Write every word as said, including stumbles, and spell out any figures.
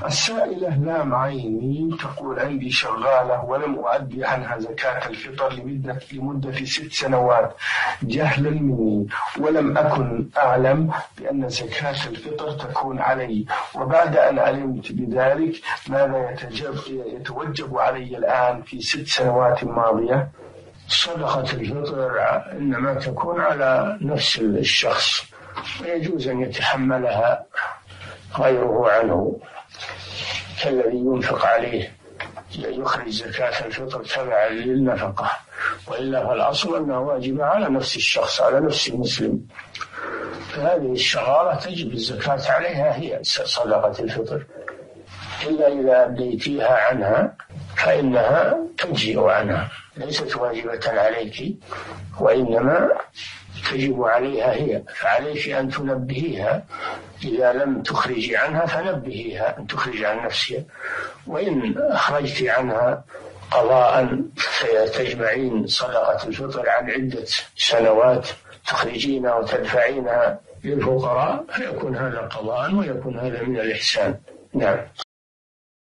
السائلة لام عيني تقول: عندي شغالة ولم أؤدي عنها زكاة الفطر لمدة, لمدة ست سنوات جهلا مني، ولم أكن أعلم بأن زكاة الفطر تكون علي، وبعد أن علمت بذلك ماذا يتوجب علي الآن في ست سنوات ماضية؟ صدقة الفطر إنما تكون على نفس الشخص، ويجوز أن يتحملها غيره عنه، كالذي ينفق عليه يخرج زكاة الفطر تبعا للنفقة، وإلا فالأصل أنها واجبة على نفس الشخص، على نفس المسلم. فهذه الشغالة تجب الزكاة عليها هي صدقة الفطر، إلا إذا أديتيها عنها فإنها تجزئ عنها، ليست واجبة عليك وإنما تجب عليها هي، فعليك أن تنبهيها إذا لم تخرجي عنها، فنبهيها أن تخرج عن نفسها. وإن أخرجت عنها قضاء تجمعين صدقة الفطر عن عدة سنوات تخرجينها وتدفعينها للفقراء، فيكون هذا قضاء ويكون هذا من الإحسان. نعم.